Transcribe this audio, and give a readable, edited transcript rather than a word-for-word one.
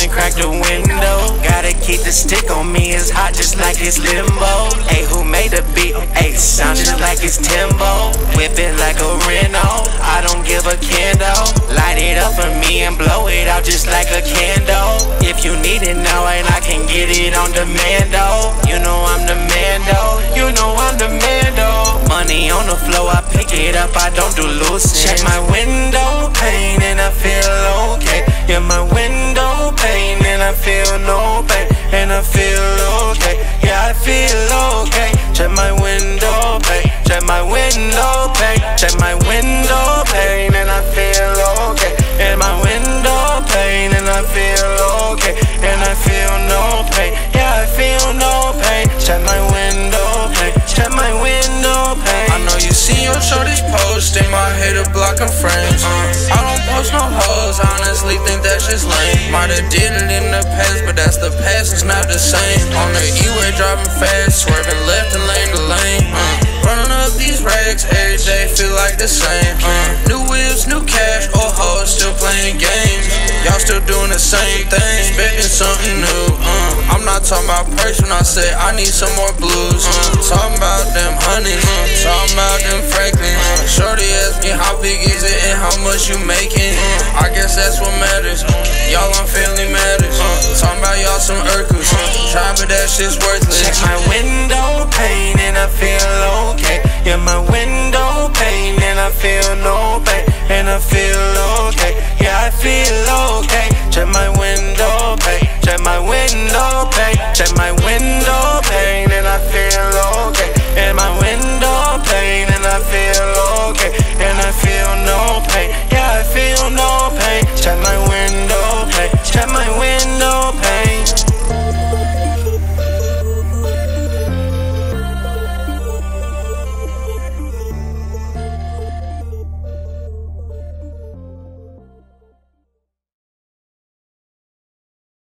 and crack the window. Gotta keep the stick on me, it's hot just like it's limbo. Ayy, who made the beat? Ayy, sound just like it's Timbo. Whip it like a Renault, I don't give a candle. Light it up for me and blow it out just like a candle. If you need it now and I can get it on demand, oh. You know I'm the man though, you know I'm the man though. Money on the floor, I pick it up, I don't do loose. Check my window pane and I feel okay. Yeah, my window pane and I feel no pain. And I feel okay, yeah I feel okay. Check my window pane, check my window pane, check my window pane and I feel okay. And my window pane and I feel okay. And I feel no pain, yeah I feel no pain. Check my window pane, check my window pane. I know you see your shorties posting, my hater blocking frames. I don't post no hoes, honestly think that shit's lame. Might've did it in the past, but that's the past, it's not the same. On the E-way driving fast, swerving left and lane to lane. Running up these racks every day, feel like the same. New whips, new cash, old hoes still playing games. Y'all still doing the same thing, expecting something new. I'm not talking about price when I say I need some more blues. Talking about them honeys, talking about them Franklin. Shorty asked me how big is it and how much you making. I guess that's what matters. Y'all on Family Matters. Talking about y'all some Urkels. Try but that shit's worthless.